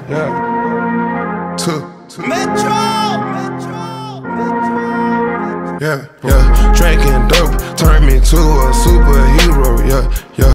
yeah. Metro. Yeah, yeah. Drinking dope turned me to a superhero, yeah, yeah.